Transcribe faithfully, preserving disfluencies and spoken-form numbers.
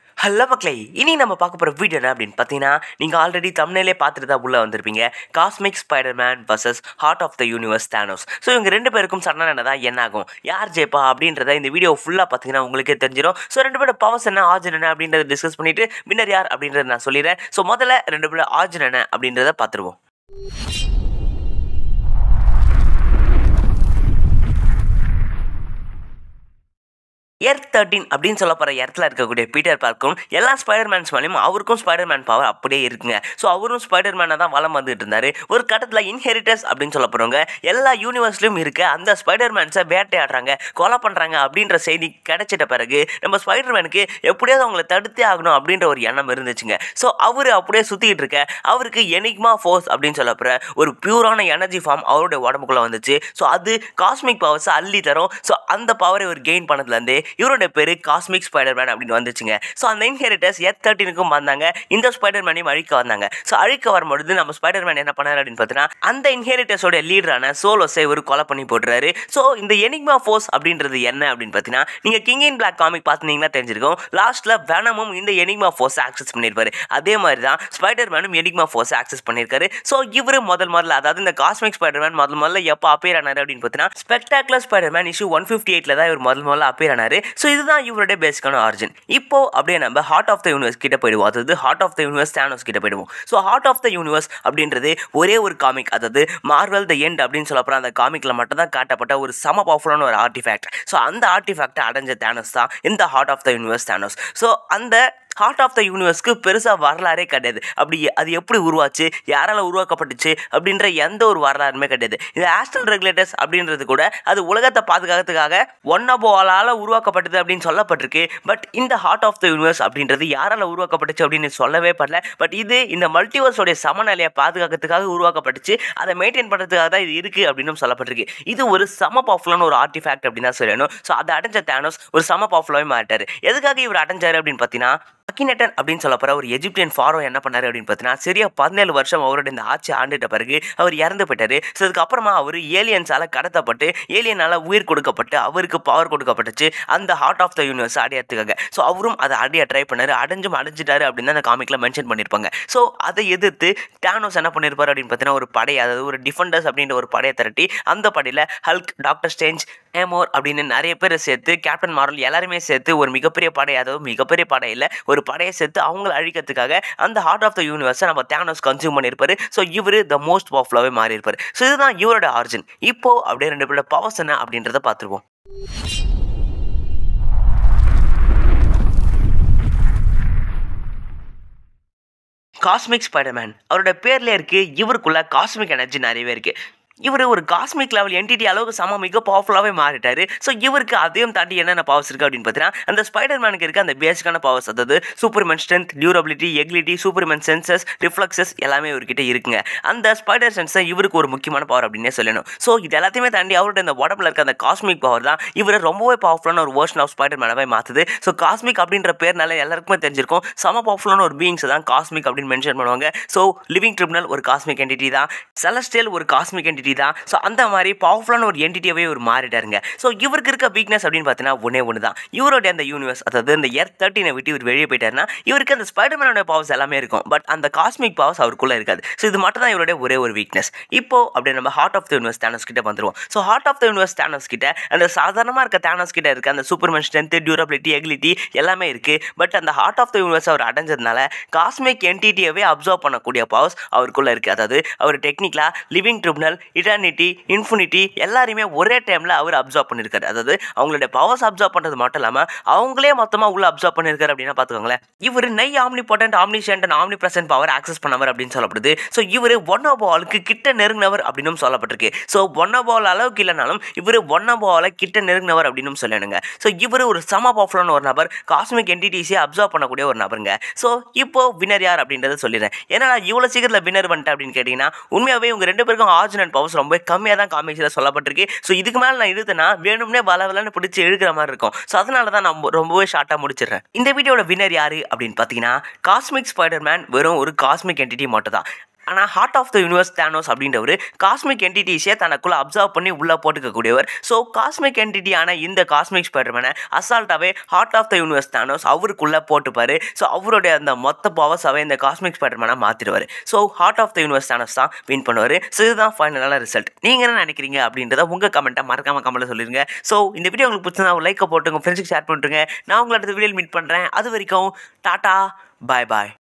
Hello மக்களே, இனி நம்ம பார்க்க போகிற வீடியோ என்ன அப்படின்னு பார்த்தீங்கன்னா, நீங்கள் ஆல்ரெடி தம்ப்நெயிலே பார்த்துட்டு தான் உள்ளே வந்திருப்பீங்க. Cosmic Spiderman versus heart of the universe Thanos. So இவங்க ரெண்டு பேருக்கும் சண்டை நடந்தா என்ன ஆகும், யார் ஜெயிப்பா அப்படின்றத இந்த வீடியோ ஃபுல்லாக பார்த்தீங்கன்னா உங்களுக்கே தெரிஞ்சிடும். ஸோ ரெண்டு பேரோட பவர்ஸ் என்ன, ஆர்ஜின் என்ன அப்படின்றத டிஸ்கஸ் பண்ணிவிட்டு வின்னர் யார் அப்படின்றத நான் சொல்லிடுறேன். ஸோ முதல்ல ரெண்டு பேரோட ஆர்ஜின் என்ன அப்படின்றத பார்த்துருவோம். எர்த் தேர்ட்டீன் அப்படின்னு சொல்ல போகிற இடத்துல இருக்கக்கூடிய பீட்டர் பார்க்கும் எல்லா ஸ்பைடர்மேன்ஸ் மேலேயும் அவருக்கும் ஸ்பைடர்மேன் பவர் அப்படியே இருக்குங்க. ஸோ அவரும் ஸ்பைடர்மேனாக தான் வளம் வந்துட்டு இருந்தார். ஒரு கட்டத்தில் இன்ஹெரிட்டர்ஸ் அப்படின்னு சொல்ல போகிறவங்க எல்லா யூனிவர்ஸ்லையும் இருக்க அந்த ஸ்பைடர்மேன்ஸை வேட்டையாடுறாங்க, கொலை பண்ணுறாங்க அப்படின்ற செய்தி கிடைச்சிட்ட பிறகு நம்ம ஸ்பைடர்மேனுக்கு எப்படியாவது அவங்களை தடுத்தே ஆகணும் அப்படின்ற ஒரு எண்ணம் இருந்துச்சுங்க. ஸோ அவர் அப்படியே சுற்றிக்கிட்டு இருக்க அவருக்கு எனிக்மா ஃபோர்ஸ் அப்படின்னு சொல்ல போகிற ஒரு பியூரான எனர்ஜி ஃபார்ம் அவருடைய உடம்புக்குள்ளே வந்துச்சு. ஸோ அது காஸ்மிக் பவர்ஸை அள்ளி தரும். ஸோ அந்த பவரை ஒரு கெயின் பண்ணதுலேருந்து இவரோட பேரு காஸ்மிக் ஸ்பைடர்மேன் அப்படின்னு வந்துச்சுங்க. ஸோ அந்த இன்ஹெரிட்டர்ஸ் எர்த் தேர்ட்டீனுக்கும் வந்தாங்க, இந்த ஸ்பைடர்மேனையும் அழிக்க வந்தாங்க. ஸோ அழிக்க வரும்பொழுது நம்ம ஸ்பைடர்மேன் என்ன பண்ணாரு அப்படின்னு பார்த்தீங்கன்னா, அந்த இன்ஹெரிட்டர்ஸோட லீடரான சோலோஸை ஒரு கொலை பண்ணி போட்டுறாரு. ஸோ இந்த எனிக்மா ஃபோர்ஸ் அப்படின்றது என்ன அப்படின்னு பார்த்தீங்கன்னா, நீங்கள் கிங் இன் பிளாக் காமிக் பார்த்துனீங்கன்னா தெரிஞ்சிருக்கும். லாஸ்ட்டில் வெனமும் இந்த எனிக்மா ஃபோர்ஸை ஆக்சஸ் பண்ணியிருப்பாரு. அதே மாதிரி தான் ஸ்பைடர்மேனும் எனிக்மா ஃபோர்ஸை ஆக்சஸ் பண்ணியிருக்காரு. ஸோ இவர் முதல் முதல்ல, அதாவது இந்த காஸ்மிக் ஸ்பைடர்மேன் முதல் முதல்ல எப்போ அப்பியர் ஆனார் அப்படின்னு பார்த்தீங்கன்னா, spectacular Spiderman issue one fifty எயிட்ல தான் இவர் முதல் முதல்ல அப்பியர் ஆனார். ஸோ இதுதான் இவருடைய பேசிக்கான ஆரிஜின். இப்போ அப்படியே நம்ம ஹார்ட் ஆஃப் த யூனிவர்ஸ் கிட்ட போயிடுவோம். அதாவது heart of the universe Thanos கிட்ட போயிடுவோம். So heart of the universe அப்படின்றது ஒரே ஒரு காமிக், அதாவது மார்வல் த எண்ட் அப்படின்னு சொல்லப்போற அந்த காமிக்ல மட்டும் தான் காட்டப்பட்ட ஒரு சம பவர்ஃபுல்லான ஒரு ஆர்டிஃபேக்ட். ஸோ அந்த ஆர்டிஃபேக்டை அடைஞ்ச தானோஸ் தான் இந்த heart of the universe Thanos. So அந்த ஹார்ட் ஆஃப் த யூனிவர்ஸ்க்கு பெருசாக வரலாறே கிடையாது. அப்படி அது எப்படி உருவாச்சு, யாரால் உருவாக்கப்பட்டுச்சு அப்படின்ற எந்த ஒரு வரலாறுமே கிடையாது. இந்த ஆஸ்ட்ரல் ரெகுலேட்டர்ஸ் அப்படின்றது கூட அது உலகத்தை பாதுகாக்கிறதுக்காக ஒன் அபோவாலால் உருவாக்கப்பட்டது அப்படின்னு சொல்லப்பட்டிருக்கு. பட் இந்த ஹார்ட் ஆஃப் த யூனிவர்ஸ் அப்படின்றது யாரால் உருவாக்கப்பட்டுச்சு அப்படின்னு சொல்லவே படல. பட் இது இந்த மல்டிவர்ஸோடைய சமநிலையை பாதுகாக்கிறதுக்காக உருவாக்கப்பட்டுச்சு, அதை மெயின்டைன் பண்ணுறதுக்காக தான் இது இருக்குது அப்படின்னு சொல்லப்பட்டிருக்கு. இது ஒரு சம பவர்ஃபுல்லான ஒரு ஆர்டிஃபேக்ட் அப்படின்னு தான் சொல்லணும். ஸோ அதை அடைஞ்ச தானோஸ் ஒரு சம பவர்ஃபுல்லாகவே மாட்டார். எதுக்காக இவர் அடைஞ்சார் அப்படின்னு பார்த்தீங்கன்னா, அக்கினேட்டன் அப்படின்னு சொல்ல போகிற ஒரு எஜிப்தியன் ஃபாரோ என்ன பண்ணார் அப்படின்னு பார்த்தீங்கன்னா, சரியா பதினேழு வருஷம் அவரோட இந்த ஆட்சி ஆண்டுட்ட பிறகு அவர் இறந்து போயிட்டார். ஸோ அதுக்கப்புறமா அவர் ஏலியன்ஸால் கடத்தப்பட்டு ஏலியனால் உயிர் கொடுக்கப்பட்டு அவருக்கு பவர் கொடுக்கப்பட்டுச்சு அந்த ஹார்ட் ஆஃப் த யூனிவர்ஸ் அடையறதுக்காக. ஸோ அவரும் அதை அடைய ட்ரை பண்ணார், அடைஞ்சும் அடைஞ்சிட்டாரு அப்படின்னு அந்த காமிக்கில் மென்ஷன் பண்ணியிருப்பாங்க. ஸோ அதை எதிர்த்து தானோஸ் என்ன பண்ணியிருப்பார் அப்படின்னு பார்த்தீங்கன்னா, ஒரு படை, அதாவது ஒரு டிஃபெண்டர்ஸ் அப்படின்ற ஒரு படையை திரட்டி அந்த படையில் ஹல்க், டாக்டர் ஸ்ட்ரேஞ்ச், ஏமோர் அப்படின்னு நிறைய பேரை சேர்த்து, கேப்டன் மார்வல் எல்லாருமே சேர்த்து ஒரு மிகப்பெரிய படை, அதாவது மிகப்பெரிய படையில் ஒரு படையை சேர்த்து அவங்களை அழிக்கிறதுக்காக அந்த ஹார்ட் ஆஃப் த யூனிவர்ஸை நம்ம தானோஸ் கன்சியூம் பண்ணியிருப்பாரு. ஸோ இவர் த மோஸ்ட் பவர்ஃபுல்லாகவே மாறி இருப்பார். ஸோ இதுதான் இவரோட ஆரிஜின். இப்போ அப்படியே ரெண்டு பேரோட பவர்ஸ் என்ன அப்படின்றத பார்த்துருவோம். காஸ்மிக் ஸ்பைடர்மேன் அவரோட பேர்ல இருக்கு, இவருக்குள்ள காஸ்மிக் எனர்ஜி நிறையவே இருக்கு. இவர் ஒரு காஸ்மிக் லெவல் என்டிட்டி அளவுக்கு சம மிக பவர்ஃபுல்லாகவே மாறிட்டார். ஸோ இவருக்கு அதையும் தாண்டி என்னென்ன பவர்ஸ் இருக்குது அப்படின்னு பார்த்தீங்கன்னா, அந்த ஸ்பைடர்மேனுக்கு இருக்க அந்த பேசிக்கான பவர்ஸ், அதாவது superman strength, durability, agility, superman senses, reflexes எல்லாமே இவர்கிட்ட இருக்குங்க. அந்த ஸ்பைடர் சென்ஸை இவருக்கு ஒரு முக்கியமான பவர் அப்படின்னே சொல்லணும். ஸோ இது எல்லாத்தையுமே தாண்டி அவரோட இந்த உடம்புல இருக்க அந்த காஸ்மிக் பவர் தான் இவரை ரொம்பவே பவர்ஃபுல்லான ஒரு வெர்ஷன் ஆஃப் ஸ்பைடர்மேனாவே மாற்றுது. ஸோ காஸ்மிக் அப்படின்ற பேர்னால எல்லாருக்குமே தெரிஞ்சிருக்கும், சம பவர்ஃபுல்லான ஒரு பீயிங்ஸ் தான் காஸ்மிக் அப்படின்னு மென்ஷன் பண்ணுவாங்க. ஸோ லிவிங் ட்ரிபியூனல் ஒரு காஸ்மிக் என்டிட்டி தான், செலஸ்டியல் ஒரு காஸ்மிக் என்டிட்டி தான். ஸோ அந்த மாதிரி பவர்ஃபுல்லான ஒரு என்டிட்டியாவே ஒரு மாறிட்டாருங்க. ஸோ இவருக்கு இருக்க வீக்னஸ் அப்படின்னு பார்த்தீங்கன்னா ஒன்னே ஒன்று தான், இவருடைய அந்த யூனிவர்ஸ், அதாவது இந்த எர்த் தேர்ட்டீனை விட்டு இவர் வெளியே போயிட்டாருன்னா இவருக்கு அந்த ஸ்பைடர்மேனோட பவர்ஸ் எல்லாமே இருக்கும், பட் அந்த காஸ்மிக் பவர்ஸ் அவருக்குள்ளே இருக்காது. ஸோ இது மட்டும் தான் இவருடைய ஒரே ஒரு வீக்னஸ். இப்போ அப்படியே நம்ம heart of the universe Thanos கிட்ட வந்துருவோம். So heart of the universe Thanos கிட்ட அந்த சாதாரணமாக இருக்க தானோஸ் கிட்ட இருக்க அந்த சூப்பர்மேன் ஸ்ட்ரென்த், டியூரபிலிட்டி, எக்லிட்டி எல்லாமே இருக்குது. பட் அந்த ஹார்ட் ஆஃப் த யூனிவர்ஸ் அவர் அடைஞ்சதுனால காஸ்மிக் என்டிட்டியவே அப்சர்வ் பண்ணக்கூடிய பவர்ஸ் அவருக்குள்ளே இருக்குது. அதாவது அவர் டெக்னிக்கலாக லிவிங் ட்ரிபியூனல், இட்டர்னிட்டி, இன்ஃபினிட்டி எல்லாருமே ஒரே டைமில் அவர் அப்சர்வ் பண்ணியிருக்காரு. அதாவது அவங்களுடைய பவர்ஸ் அப்சர்வ் பண்ணுறது மட்டும் இல்லாமல் அவங்களே மொத்தமாக உள்ள அப்சர்வ் பண்ணியிருக்காரு அப்படின்னா பார்த்துக்கோங்களேன். இவர் நை omnipotent, omniscient and omnipresent power access பண்ணவர் அப்படின்னு சொல்லப்படுது. ஸோ இவர் ஒன் அபாலுக்கு கிட்ட நெருங்கினவர் அப்படின்னு சொல்லப்பட்டிருக்கு. ஸோ ஒன் அபால் அளவுக்கு இல்லைனாலும் இவர் ஒன் அபால கிட்ட நெருங்கினவர் அப்படின்னு சொல்லணுங்க. ஸோ இவர் ஒரு சம பவர்ஃபுல்லான ஒரு நபர், காஸ்மிக் என்டிட்டிஸே அப்சர்வ் பண்ணக்கூடிய ஒரு நபருங்க. ஸோ இப்போ வினர் யார் அப்படின்றத சொல்லிடுறேன். ஏன்னா நான் இவ்வளோ சீக்கிரத்தில் வினர் வந்துட்டேன் அப்படின்னு கேட்டிங்கன்னா, உண்மையாகவே இவங்க ரெண்டு பேருக்கும் ஆர்ஜின் அண்ட் பவர்ஸ் ரொம்ப கம்மியாக தான் காமிக்ஸில் சொல்லப்பட்டிருக்கு. ஸோ இதுக்கு மேலே நான் இழுத்துனா வேணும்னே வள வளன்னு பிடிச்சி இழுக்கிற மாதிரி இருக்கும். ஸோ அதனால தான் நான் ரொம்பவே ஷார்ட்டாக முடிச்சிடுறேன். இந்த வீடியோட வின்னர் யாரு அப்படின்னு பார்த்தீங்கன்னா, காஸ்மிக் ஸ்பைடர்மேன் வெறும் ஒரு காஸ்மிக் என்டிட்டி மட்டும் தான். ஆனால் heart of the universe Thanos அப்படின்றவர் காஸ்மிக் என்டிட்டிஸே தனக்குள்ளே அப்சர்வ் பண்ணி உள்ளே போட்டுக்கக்கூடியவர். ஸோ காஸ்மிக் என்டிட்டியான இந்த காஸ்மிக் ஸ்பைடர்மேனை அசால்ட்டாகவே heart of the universe Thanos அவருக்குள்ளே போட்டுப்பார். ஸோ அவருடைய அந்த மொத்த பவர்ஸாகவே இந்த காஸ்மிக் ஸ்பைடர்மேனை மாற்றிடுவார். So heart of the universe Thanos தான் வின் பண்ணுவார். ஸோ இதுதான் ஃபைனலான ரிசல்ட். நீங்கள் என்ன நினைக்கிறீங்க அப்படின்றத உங்கள் கமெண்ட்டை மறக்காம கமெண்ட்டில் சொல்லிடுங்க. ஸோ இந்த வீடியோ உங்களுக்கு பிடிச்சிருந்தா ஒரு லைக்கை போட்டு உங்கள் ஃப்ரெண்ட்ஸுக்கு ஷேர் பண்ணிட்டுருங்க. நான் உங்களை அடுத்த வீடியோவில் மீட் பண்ணுறேன். அது வரைக்கும் டாட்டா, பாய் பாய்.